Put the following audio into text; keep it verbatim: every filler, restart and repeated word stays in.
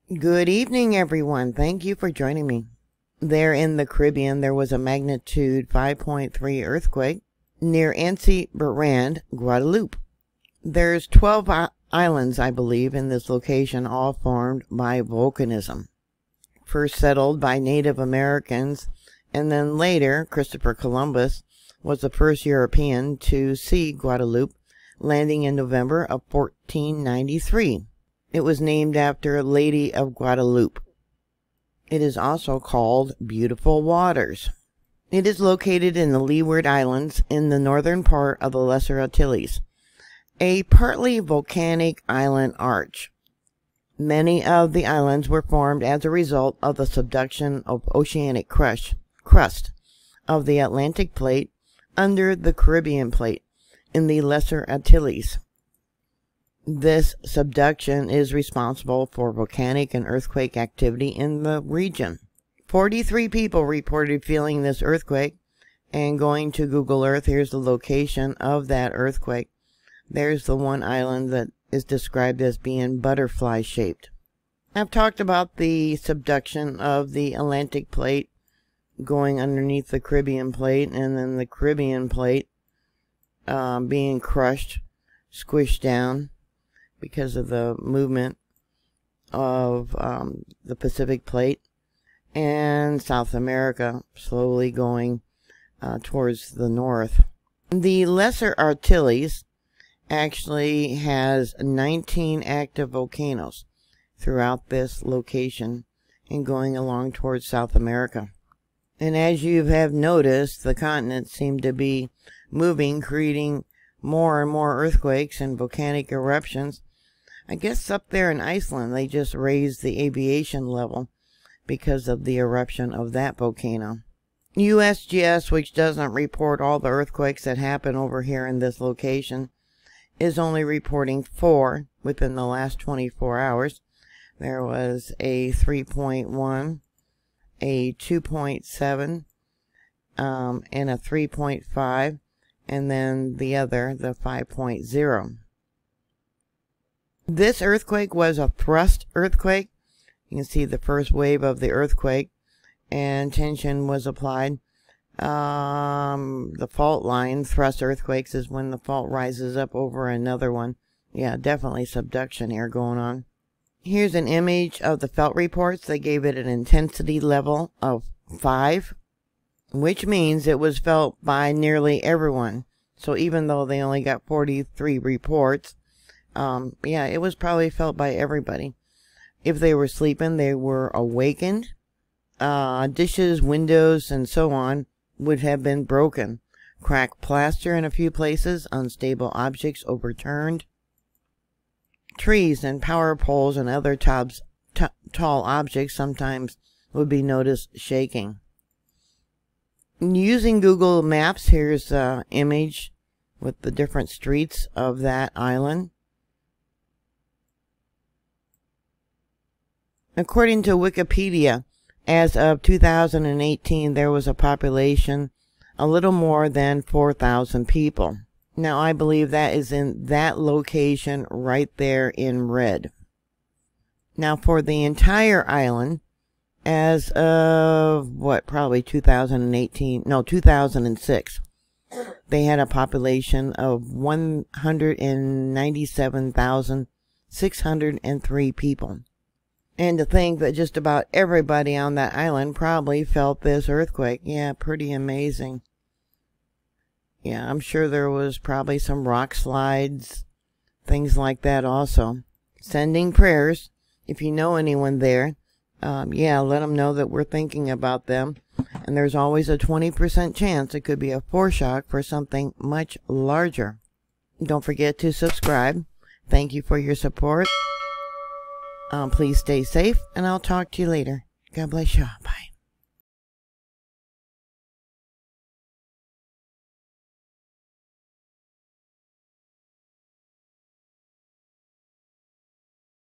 Good evening, everyone. Thank you for joining me. There in the Caribbean, there was a magnitude five point three earthquake near Anse Bertrand, Guadeloupe. There's twelve islands, I believe, in this location, all formed by volcanism. First settled by Native Americans, and then later, Christopher Columbus was the first European to see Guadeloupe, landing in November of fourteen ninety-three. It was named after Lady of Guadeloupe. It is also called Beautiful Waters. It is located in the Leeward Islands in the northern part of the Lesser Antilles, a partly volcanic island arch. Many of the islands were formed as a result of the subduction of oceanic crush, crust of the Atlantic Plate under the Caribbean Plate in the Lesser Antilles. This subduction is responsible for volcanic and earthquake activity in the region. forty-three people reported feeling this earthquake, and going to Google Earth, here's the location of that earthquake. There's the one island that is described as being butterfly-shaped. I've talked about the subduction of the Atlantic Plate going underneath the Caribbean Plate, and then the Caribbean Plate uh, being crushed, squished down, because of the movement of um, the Pacific Plate, and South America slowly going uh, towards the north. The Lesser Antilles actually has nineteen active volcanoes throughout this location and going along towards South America. And as you have noticed, the continents seem to be moving, creating more and more earthquakes and volcanic eruptions. I guess up there in Iceland, they just raised the aviation level because of the eruption of that volcano. U S G S, which doesn't report all the earthquakes that happen over here in this location, is only reporting four within the last twenty-four hours. There was a three point one, a two point seven, um, and a three point five, and then the other, the five point oh. This earthquake was a thrust earthquake. You can see the first wave of the earthquake, and tension was applied. Um, the fault line, thrust earthquakes, is when the fault rises up over another one. Yeah, definitely subduction here going on. Here's an image of the felt reports. They gave it an intensity level of five, which means it was felt by nearly everyone. So even though they only got forty-three reports, Um, yeah, it was probably felt by everybody. If they were sleeping, they were awakened. Uh, dishes, windows, and so on would have been broken. Cracked plaster in a few places, unstable objects overturned. Trees and power poles and other tobs, t tall objects sometimes would be noticed shaking. Using Google Maps, here's an image with the different streets of that island. According to Wikipedia, as of two thousand eighteen, there was a population a little more than four thousand people. Now, I believe that is in that location right there in red. Now, for the entire island, as of, what, probably two thousand eighteen, no, two thousand six, they had a population of one hundred ninety-seven thousand six hundred three people. And to think that just about everybody on that island probably felt this earthquake. Yeah, pretty amazing. Yeah, I'm sure there was probably some rock slides, things like that also. Sending prayers. If you know anyone there, um, yeah, let them know that we're thinking about them. And there's always a twenty percent chance it could be a foreshock for something much larger. Don't forget to subscribe. Thank you for your support. Um, please stay safe, and I'll talk to you later. God bless you. Bye.